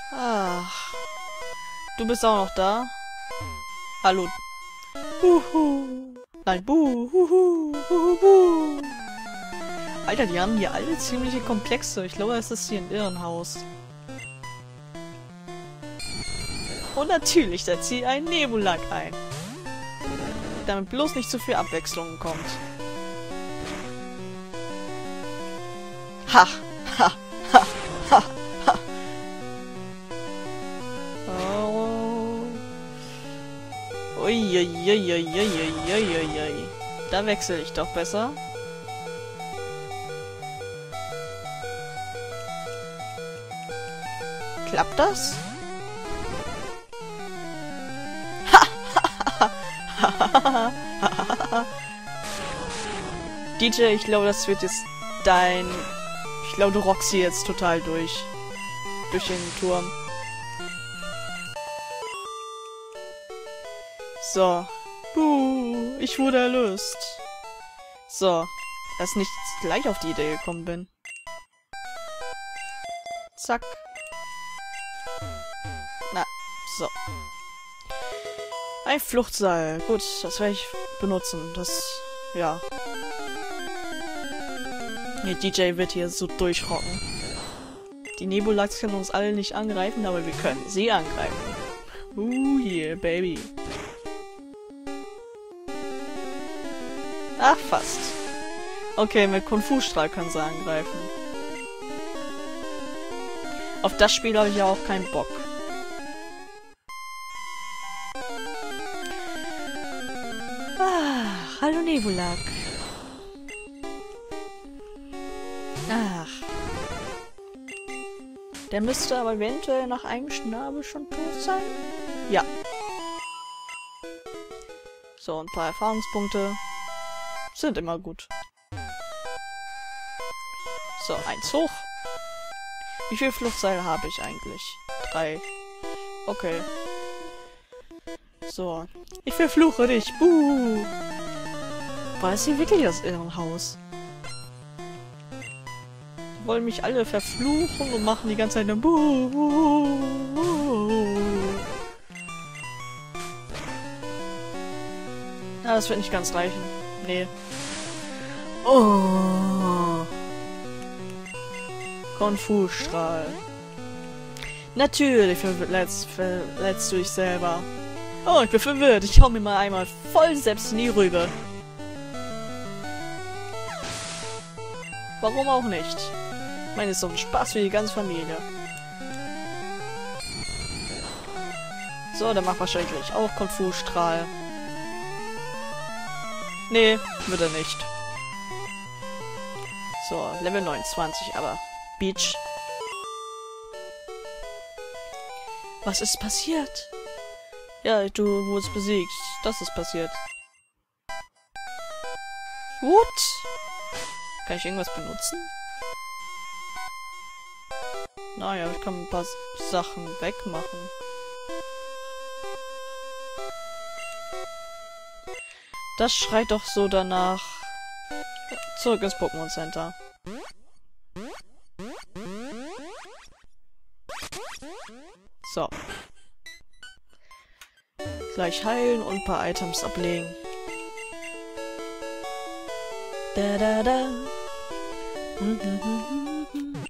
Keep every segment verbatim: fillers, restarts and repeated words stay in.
Ach. Du bist auch noch da? Hallo. Buhu. Nein, buhu. Buhu, buhu. Alter, die haben hier alle ziemliche Komplexe. Ich glaube, es ist hier ein Irrenhaus. Und natürlich setzt sie einen Nebulag ein. Damit bloß nicht zu viel Abwechslung kommt. Ha! Ha! Ha! Ha! Ha! Oh. Uiuiuiuiuiuiui. Da wechsle ich doch besser. Klappt das? D J, ich glaube, das wird jetzt dein... Ich glaube, du rockst hier jetzt total durch. Durch den Turm. So. Buh, ich wurde erlöst. So. Dass ich nicht gleich auf die Idee gekommen bin. Zack. Na, so. Ein Fluchtseil. Gut, das werde ich benutzen. Das, ja. Der D J wird hier so durchrocken. Die Nebulags können uns alle nicht angreifen, aber wir können sie angreifen. Uh, yeah, baby. Ach, fast. Okay, mit Kung-Fu-Strahl können sie angreifen. Auf das Spiel habe ich ja auch keinen Bock. Ah, hallo Nebulag. Ach. Der müsste aber eventuell nach einem Schnabel schon tot sein. Ja. So, ein paar Erfahrungspunkte sind immer gut. So, eins hoch. Wie viel Fluchtseil habe ich eigentlich? Drei. Okay. So. Ich verfluche dich. Buh. War es hier wirklich das Irrenhaus? Wollen mich alle verfluchen und machen die ganze Zeit eine Buh. Buh, Buh. Ja, das wird nicht ganz reichen. Nee. Oh. Kung-Fu-Strahl. Natürlich verletzt, verletzt du dich selber. Oh, ich bin verwirrt. Ich hau mir mal einmal voll selbst in die Rübe. Warum auch nicht? Ich meine, es ist doch ein Spaß für die ganze Familie. So, der macht wahrscheinlich auch Kung-Fu-Strahl. Nee, wird er nicht. So, Level neunundzwanzig, aber... Beach. Was ist passiert? Ja, du wurdest besiegt. Das ist passiert. What? Kann ich irgendwas benutzen? Naja, ich kann ein paar Sachen wegmachen. Das schreit doch so danach. Zurück ins Pokémon Center. So. Gleich heilen und ein paar Items ablegen. Da da da. Mhm, mhm, mhm.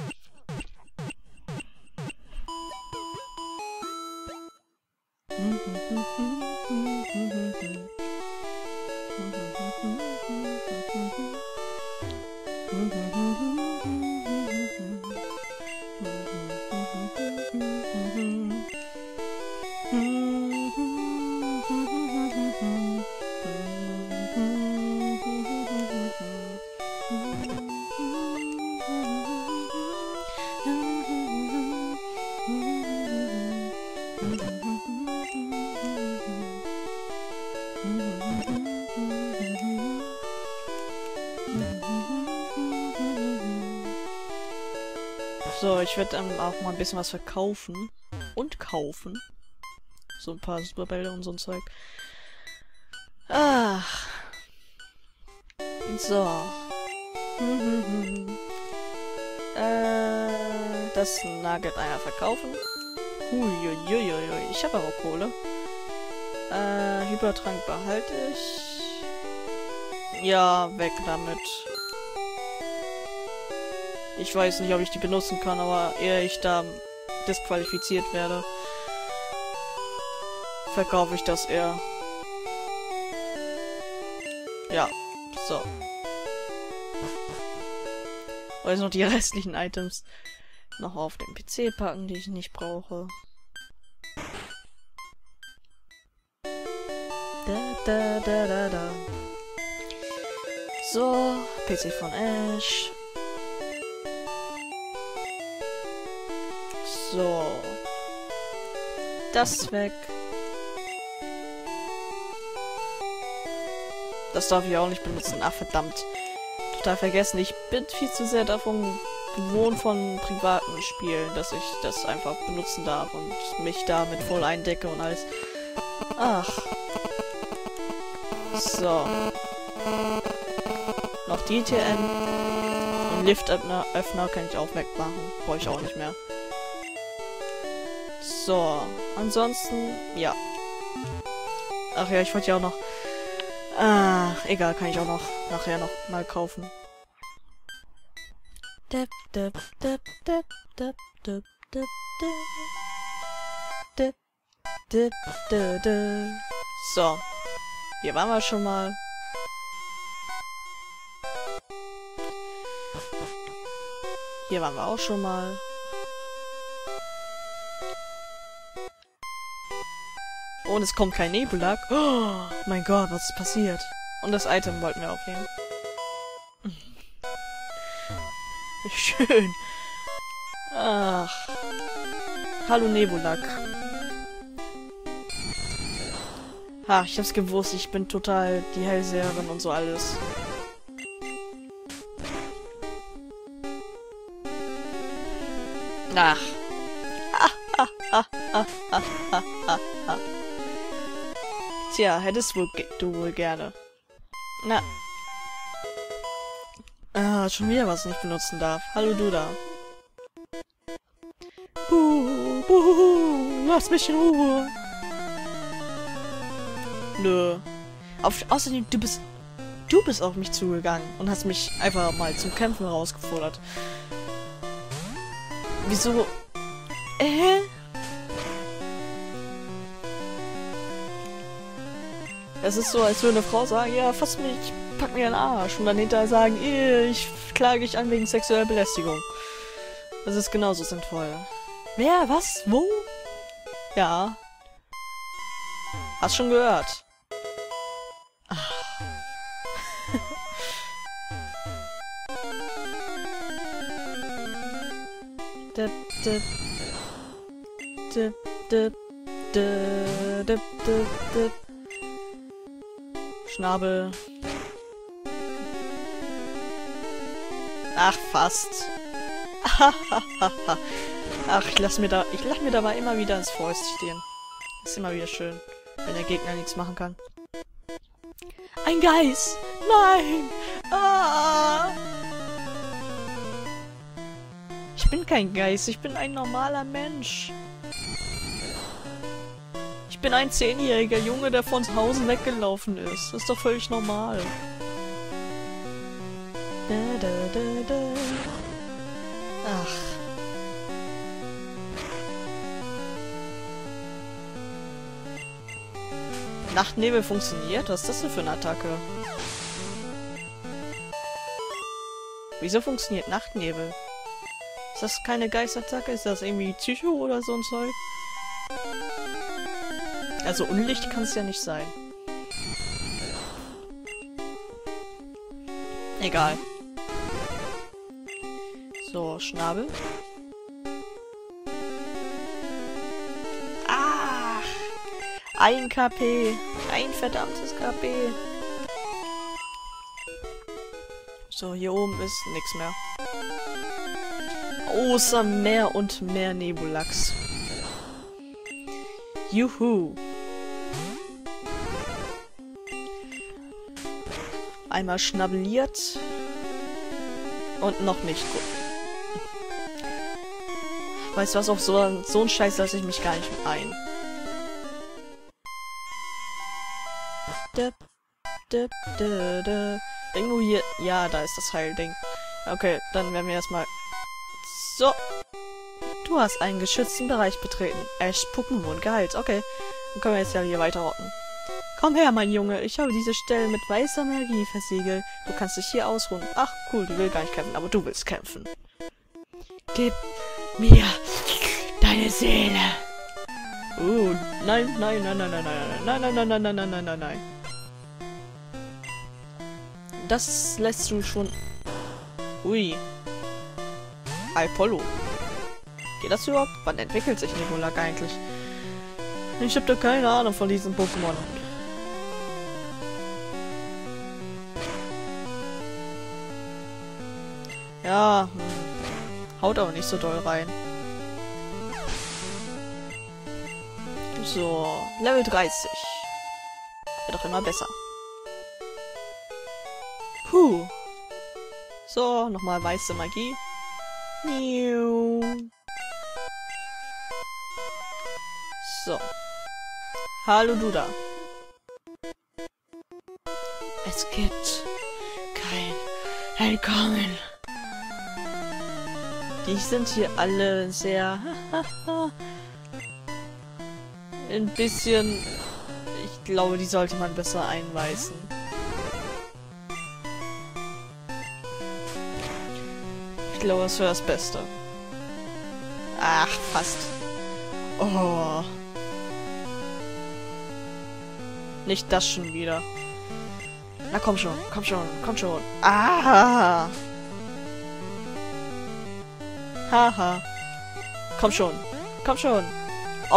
So, ich werde dann auch mal ein bisschen was verkaufen. Und kaufen. So ein paar Superbälle und so ein Zeug. Ach. So. Äh, das Nugget einer verkaufen. Huiuiuiui, ich habe aber Kohle. Äh, Hypertrank behalte ich. Ja, weg damit. Ich weiß nicht, ob ich die benutzen kann, aber ehe ich da disqualifiziert werde, verkaufe ich das eher. Ja, so. Und jetzt noch die restlichen Items noch auf den P C packen, die ich nicht brauche. Da, da, da, da, da. So, P C von Ash. So. Das weg. Das darf ich auch nicht benutzen. Ach, verdammt. Total vergessen. Ich bin viel zu sehr davon gewohnt von privaten Spielen, dass ich das einfach benutzen darf und mich damit voll eindecke und alles. Ach. So. Noch D T N. Und Liftöffner Öffner kann ich auch wegmachen. Brauche ich auch nicht mehr. So. Ansonsten, ja. Ach ja, ich wollte ja auch noch... Ach, egal, kann ich auch noch nachher noch mal kaufen. So. Hier waren wir schon mal. Hier waren wir auch schon mal. Und es kommt kein Nebulak. Oh mein Gott, was ist passiert? Und das Item wollten wir aufheben. Schön. Ach. Hallo Nebulak. Ach, ich hab's gewusst, ich bin total die Hellseherin und so alles. Ach. Tja, hättest wohl du wohl gerne. Na. Ah, schon wieder was nicht benutzen darf. Hallo du da. Buh, buh, lass mich in Ruhe. Nö. Auf, außerdem, du bist... Du bist auf mich zugegangen und hast mich einfach mal zum Kämpfen herausgefordert. Wieso... Äh? Es ist so, als würde eine Frau sagen, ja, fass mich, pack mir den Arsch. Und dann hinterher sagen, ich klage dich an wegen sexueller Belästigung. Das ist genauso sinnvoll. Wer? Was? Wo? Ja. Hast schon gehört. Ach. dip, dip. Dip, dip, dip, dip, dip, dip. Schnabel. Ach, fast. Ach, ich lass mir da, ich lass mir dabei immer wieder ins Fäust stehen. Ist immer wieder schön, wenn der Gegner nichts machen kann. Ein Geist! Nein! Ah! Ich bin kein Geist, ich bin ein normaler Mensch. Ich bin ein zehnjähriger Junge, der von zu Hause weggelaufen ist. Das ist doch völlig normal. Da, da, da, da. Ach. Nachtnebel funktioniert? Was ist das denn für eine Attacke? Wieso funktioniert Nachtnebel? Ist das keine Geistattacke? Ist das irgendwie Psycho oder so ein Zeug? Also Unlicht kann es ja nicht sein. Egal. So, Schnabel. Ach! Ein K P. Ein verdammtes K P. So, hier oben ist nichts mehr. Außer mehr und mehr Nebulax. Juhu. Einmal schnabelliert. Und noch nicht gut. Weißt du was, auf so, so einen Scheiß lasse ich mich gar nicht ein. Dip, dip, dip, dip. Irgendwo hier... Ja, da ist das Heilding. Okay, dann werden wir erstmal... So. Du hast einen geschützten Bereich betreten. Ash Pokémon geheilt. Okay, dann können wir jetzt ja hier weiter rotten. Komm her, mein Junge. Ich habe diese Stelle mit weißer Magie versiegelt. Du kannst dich hier ausruhen. Ach, cool, du willst gar nicht kämpfen, aber du willst kämpfen. Gib mir deine Seele. Uh, nein, nein, nein, nein, nein, nein, nein, nein, nein, nein, nein, nein, nein, nein, nein. Das lässt du schon... Ui. Apollo. Geht das überhaupt? Wann entwickelt sich Nebulak eigentlich? Ich hab da keine Ahnung von diesem Pokémon. Ja, hm. Haut aber nicht so doll rein. So, Level dreißig. Wird doch immer besser. Puh. So, nochmal weiße Magie. So. Hallo, du da. Es gibt kein Willkommen. Die sind hier alle sehr... ein bisschen... Ich glaube, die sollte man besser einweisen. Ich glaube, das wäre das Beste. Ach, fast. Oh. Nicht das schon wieder. Na komm schon, komm schon, komm schon. Ah! Haha. Komm schon, komm schon. Oh,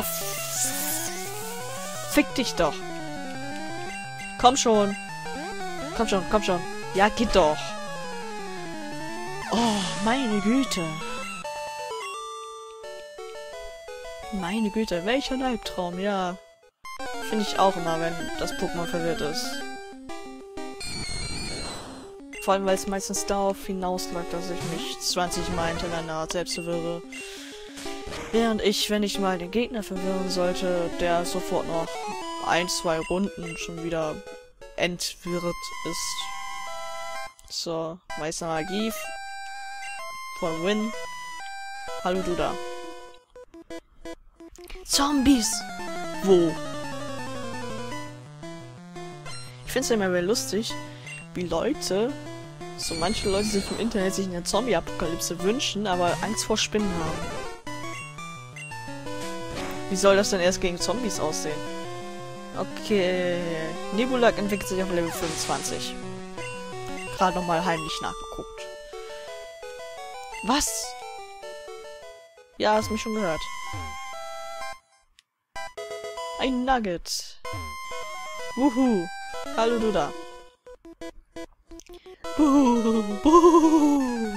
fick dich doch. Komm schon. Komm schon, komm schon. Ja, geht doch. Oh, meine Güte. Meine Güte, welcher Albtraum, ja. Finde ich auch immer, wenn das Pokémon verwirrt ist. Vor allem, weil es meistens darauf hinausläuft, dass ich mich zwanzig Mal hintereinander selbst verwirre. Während ich, wenn ich mal den Gegner verwirren sollte, der sofort noch ein, zwei Runden schon wieder entwirrt ist. So, weiße Magie von Win. Hallo, du da. Zombies! Wo? Ich finde es ja immer wieder lustig, wie Leute, so manche Leute sich im Internet sich eine Zombie-Apokalypse wünschen, aber Angst vor Spinnen haben. Wie soll das denn erst gegen Zombies aussehen? Okay. Nebulak entwickelt sich auf Level fünfundzwanzig. Gerade nochmal heimlich nachgeguckt. Was? Ja, hast mich schon gehört. Ein Nugget. Wuhu. Hallo, du da. Buhu, buhu.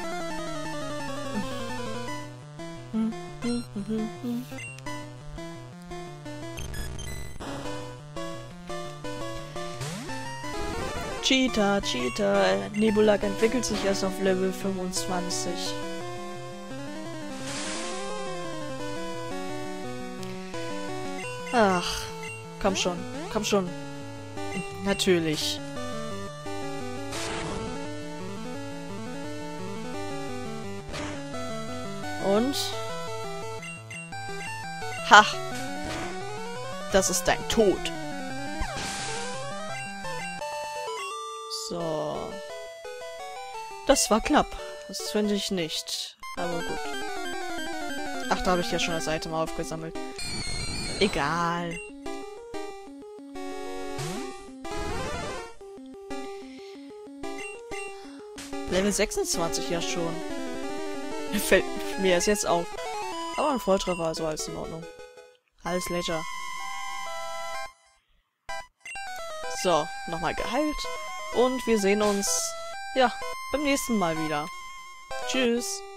Cheetah, Cheetah. Nebulak entwickelt sich erst auf Level fünfundzwanzig. Ach, komm schon, komm schon. Natürlich. Und? Ha! Das ist dein Tod. So. Das war knapp. Das finde ich nicht. Aber gut. Ach, da habe ich ja schon das Item aufgesammelt. Egal. Level sechsundzwanzig ja schon. Fällt mir erst jetzt auf. Aber ein Volltreffer, also alles in Ordnung. Alles Ledger. So, nochmal geheilt. Und wir sehen uns, ja, beim nächsten Mal wieder. Tschüss.